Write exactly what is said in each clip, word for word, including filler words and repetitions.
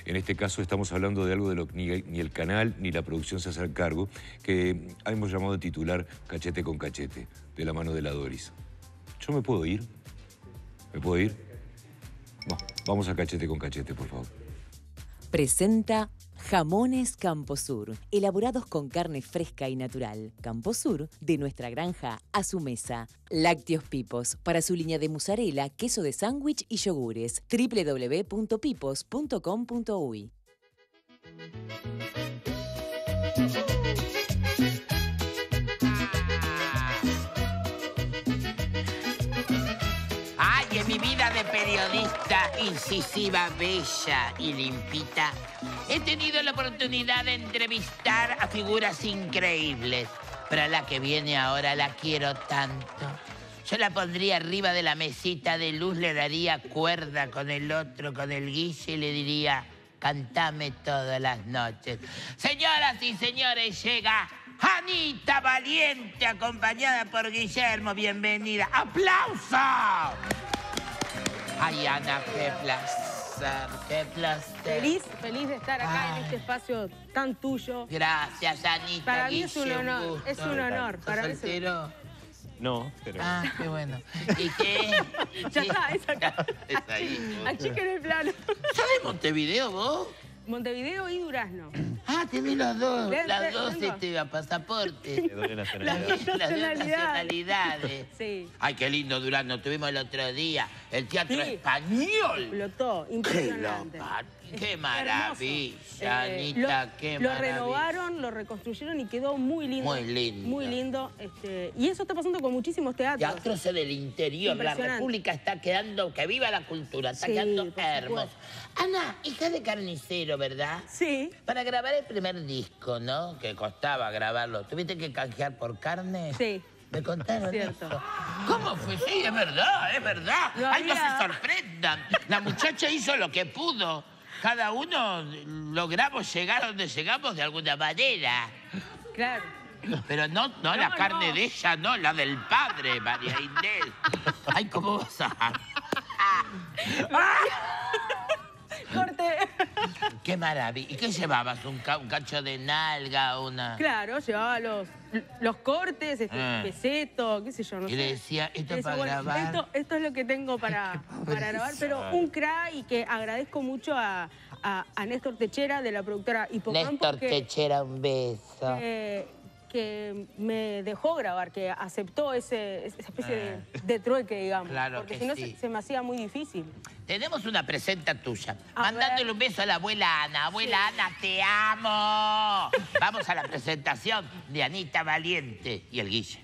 En este caso estamos hablando de algo de lo que ni, ni el canal ni la producción se hacen cargo, que hemos llamado a titular Cachete con Cachete, de la mano de la Doris. ¿Yo me puedo ir? ¿Me puedo ir? No, vamos a Cachete con Cachete, por favor. Presenta Jamones Camposur, elaborados con carne fresca y natural. Camposur, de nuestra granja a su mesa. Lácteos Pipos, para su línea de mozzarella, queso de sándwich y yogures. doble u doble u doble u punto pipos punto com punto uy. Ay, en mi vida de periodista incisiva, bella y limpita, he tenido la oportunidad de entrevistar a figuras increíbles. Pero a la que viene ahora la quiero tanto. Yo la pondría arriba de la mesita de luz, le daría cuerda con el otro, con el Guille, y le diría, cantame todas las noches. Señoras y señores, llega Anita Valiente, acompañada por Guillermo. Bienvenida. ¡Aplausos! Ay, Ana, qué placer, qué placer. Feliz, feliz de estar acá. Ay. en este espacio tan tuyo. Gracias, Anita. Para mí Guille, es un honor, gusto. es un honor. ¿Estás Para mí es un- soltero? No, pero... Ah, qué bueno. ¿Y qué? Ya está, es acá. Es ahí. Achiquen el plano. ¿Sos de Montevideo vos? Montevideo y Durazno. Ah, tenés los dos, Ven, las ven, dos vengo. este, pasaportes. De doble nacionalidad. Las dos Las dos nacionalidades. nacionalidades. Sí. Ay, qué lindo Durazno, tuvimos el otro día. El teatro Sí. español. Explotó, Qué, impresionante. lopa- Es qué hermoso. maravilla, Eh, Anita, lo, qué Lo maravilla. renovaron, lo reconstruyeron y quedó muy lindo. Muy lindo. Muy lindo. Este, y eso está pasando con muchísimos teatros. Teatros del interior, la Impresionante. República está quedando, que viva la cultura, está Sí, quedando por hermoso. supuesto. Ana, hija de carnicero, ¿verdad? Sí. Para grabar el primer disco, ¿no? Que costaba grabarlo, ¿tuviste que canjear por carne? Sí. ¿Me contaron Cierto. eso? ¿Cómo fue? Sí, es verdad, es verdad. No Ay, no había- se sorprendan. La muchacha hizo lo que pudo. Cada uno logramos llegar a donde llegamos de alguna manera. Claro. Pero no, no, la No, carne no. de ella, no, la del padre, María Inés. Ay, ¿cómo vas a...? Corte. ¡Qué maravilla! ¿Y qué llevabas? ¿Un, ca- un cacho de nalga? Una... Claro, llevaba los, los cortes, este, Ah. peseto, qué sé yo, no Y sé. le decía, esto Le es para decía, bueno, grabar. Esto, esto es lo que tengo para, para grabar, pero un crack, y que agradezco mucho a, a, a Néstor Techera, de la productora Hipocampo, Néstor que, Techera, un beso. que, que me dejó grabar, que aceptó ese, esa especie de, de trueque, digamos. Claro porque que si no sí. se, se me hacía muy difícil. Tenemos una presenta tuya. A Mandándole ver. un beso a la abuela Ana. Abuela Ana, te amo. Vamos a la presentación de Anita Valiente y el Guille.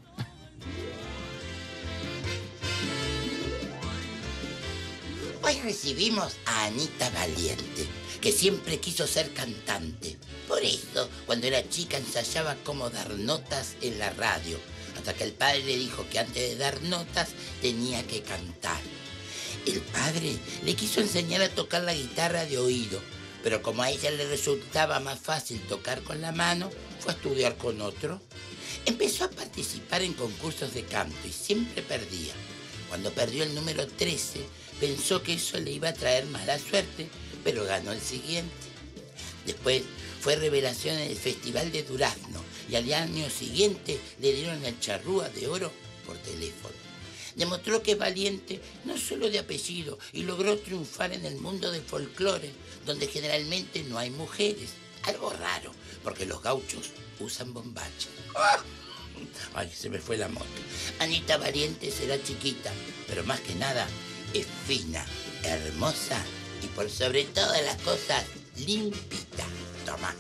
Hoy recibimos a Anita Valiente, que siempre quiso ser cantante. Por eso, cuando era chica, ensayaba cómo dar notas en la radio, hasta que el padre le dijo que antes de dar notas tenía que cantar. El padre le quiso enseñar a tocar la guitarra de oído, pero como a ella le resultaba más fácil tocar con la mano, fue a estudiar con otro. Empezó a participar en concursos de canto y siempre perdía. Cuando perdió el número trece, pensó que eso le iba a traer mala suerte, pero ganó el siguiente. Después fue revelación en el Festival de Durazno y al año siguiente le dieron el charrúa de oro por teléfono. Demostró que es valiente no solo de apellido y logró triunfar en el mundo del folclore, donde generalmente no hay mujeres. Algo raro, porque los gauchos usan bombacha. ¡Ah! Ay, se me fue la moto. Anita Valiente será chiquita, pero más que nada es fina, hermosa y por sobre todas las cosas, limpita. Toma.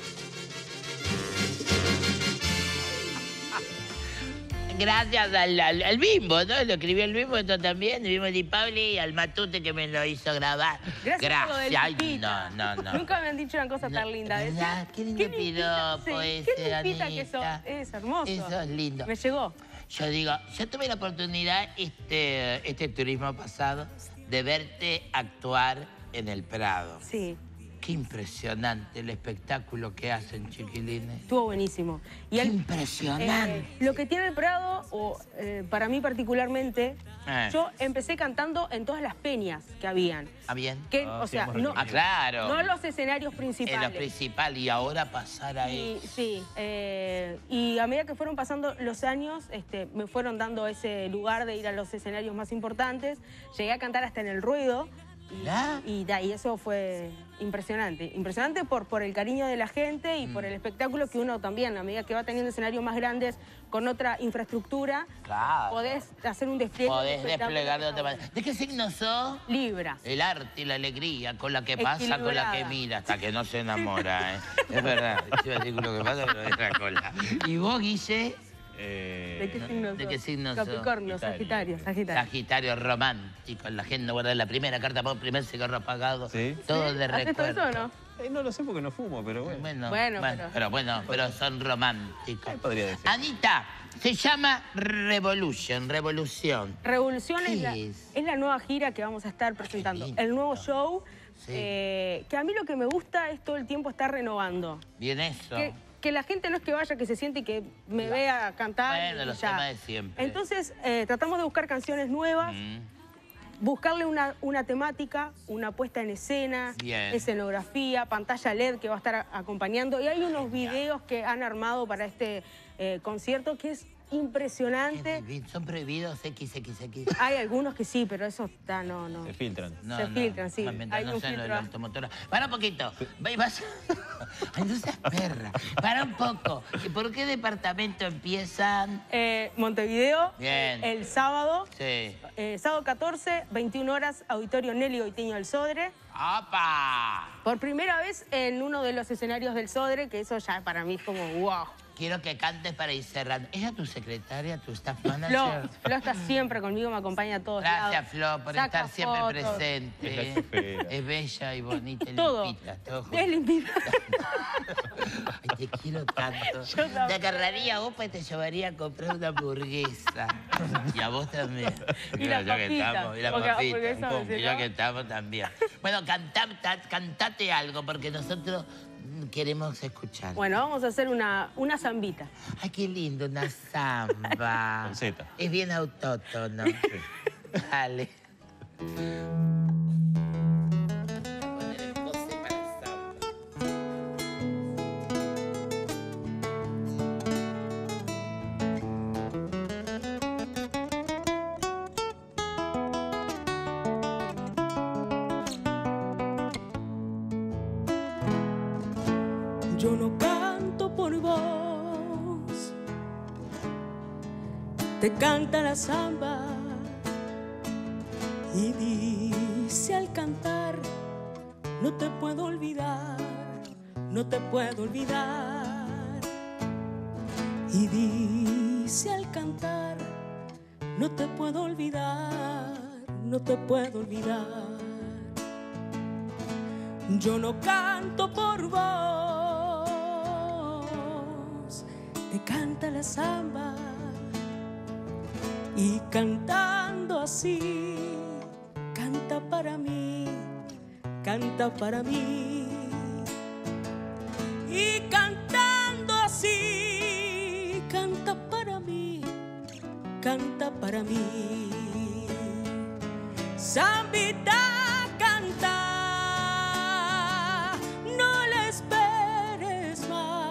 Gracias al, al, al Bimbo, ¿no? Lo escribió el Bimbo, esto también, el Bimbo Di Pauli y al Matute que me lo hizo grabar. Gracias, por lo del Ay, Lupita. no, no, no. Nunca me han dicho una cosa tan linda. Decía, ¿Verdad? Qué lindo limpita, piropo sí, ese, qué limpita que sos. Anita. Es hermoso. Eso es lindo. Me llegó. Yo digo, yo tuve la oportunidad este, este turismo pasado de verte actuar en el Prado. Sí. qué impresionante el espectáculo que hacen, chiquilines. Estuvo buenísimo. Y Qué el, impresionante. eh, lo que tiene el Prado, o eh, para mí particularmente, Eh. yo empecé cantando en todas las peñas que habían. ¿Ah, bien? Que, Ah, o sí, sea, hemos no, recorrido. Ah, claro. no los escenarios En principales. lo principal y ahora pasar a Y, eso. sí, eh, y a medida que fueron pasando los años, este, me fueron dando ese lugar de ir a los escenarios más importantes. Llegué a cantar hasta en el Ruedo. Mirá. Y, y, da, y eso fue impresionante. Impresionante por, por el cariño de la gente y Mm. por el espectáculo que uno también, a medida que va teniendo escenarios más grandes con otra infraestructura, Claro. podés hacer un despliegue. Podés un espectáculo desplegar de otra manera. ¿De qué signo sos? Libra. El arte y la alegría, con la que pasa, con la que Equilibrada. mira, hasta que no se enamora, ¿eh? Es verdad. Yo iba a decir lo que pasa, pero es la cola. ¿Y vos, Guille? Eh, ¿De qué no, signo ¿de sos? qué signo sos? Capricornio, Sagitario, Sagitario. Sagitario romántico, la gente guarda la primera carta, por primer cigarro apagado, ¿Sí? todo de ¿Haces todo recuerdo. eso o no? eh, no lo sé porque no fumo, pero bueno. Bueno, Bueno, bueno, pero- pero... bueno, pero son románticos. Ahí podría decir. Anita, se llama Revolution, Revolución. Revolución ¿Qué es la, es? es la nueva gira que vamos a estar presentando. lindo. El nuevo show, Sí. eh, que a mí lo que me gusta es todo el tiempo estar renovando. Bien eso. Que, que la gente no es que vaya, que se siente y que me vea cantar. Bueno, y los ya. temas de siempre. Entonces, eh, tratamos de buscar canciones nuevas, Mm. buscarle una, una temática, una puesta en escena, Bien. escenografía, pantalla L E D que va a estar a- acompañando. Y hay unos videos que han armado para este eh, concierto que es impresionante. Son prohibidos equis equis equis. Hay algunos que sí, pero eso está, no, no. Se filtran. No, Se no, filtran, sí. mientras Hay no un sean los filtro. automotoras. Para un poquito. Ve y vas. Ay, no seas perra. Para un poco. ¿Y por qué departamento empiezan? Eh, Montevideo, Bien. el sábado, Sí. eh, sábado catorce, veintiuna horas, Auditorio Nelly Goitiño del Sodre. ¡Opa! Por primera vez en uno de los escenarios del Sodre, que eso ya para mí es como wow. Quiero que cantes para ir cerrando. ¿Ella tu secretaria, tu staff Flo, manager? Flo está siempre conmigo, me acompaña a todos lados. Gracias, Flo, por Saca estar siempre fotos. presente. Es la chofera. Es bella y bonita y Todo. limpita. Todo junto. Es limpita. Ay, te quiero tanto. Yo también. Te agarraría a vos y te llevaría a comprar una hamburguesa. Y a vos también. Y la Ya que papita, estamos, y la porque papita. hamburguesa me Y dice, ya ¿no? que estamos también. Bueno, cantá, ta- cantate algo, porque nosotros mm, queremos escuchar. Bueno, vamos a hacer una, una zambita. Ay, qué lindo, una samba. Con Z. Es bien autótono. Dale. Poner el pose para samba. Yo no canto por vos, te canta la samba y dice al cantar, no te puedo olvidar, no te puedo olvidar. Y dice al cantar, no te puedo olvidar, no te puedo olvidar. Yo no canto por vos, te canta la samba y cantando así, canta para mí, canta para mí. Y cantando así, canta para mí, canta para mí. Zambita, canta, no le esperes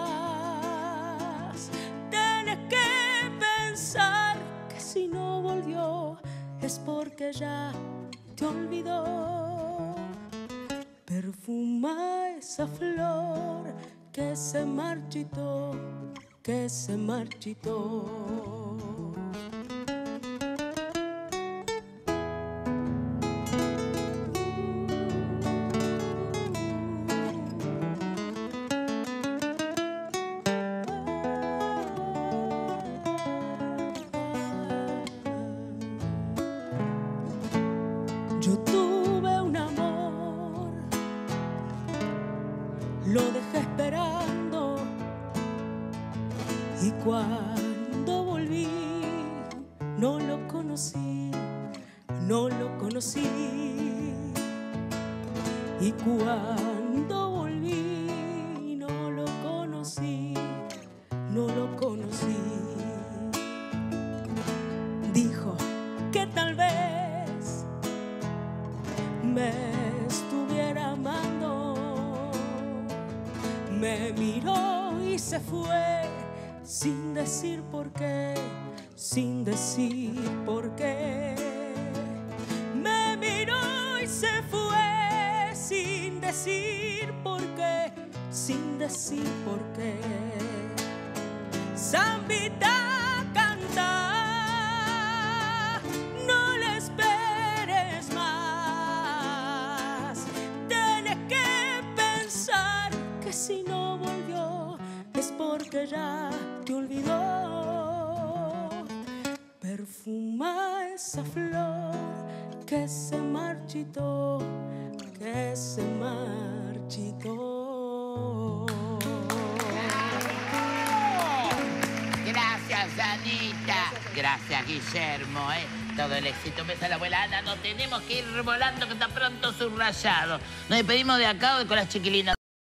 más. Tienes que pensar que si no volvió es porque ya te olvidó. Perfuma esa flor que se marchitó, que se marchitó. Yo tuve un amor, lo dejé esperando y cuando volví no lo conocí, no lo conocí. Y cuando Me miró y se fue sin decir por qué, sin decir por qué. Me miró y se fue sin decir por qué, sin decir por qué. Zambita canta, no le esperes más. Tienes que pensar que si no volvió es porque ya te olvidó. Perfuma esa flor que se marchitó, que se marchitó. Gracias, Anita. Gracias, Guillermo. ¿eh? Todo el éxito. Besa a la abuela Ana. Nos tenemos que ir volando que está pronto subrayado. Nos despedimos de acá con las chiquilinas.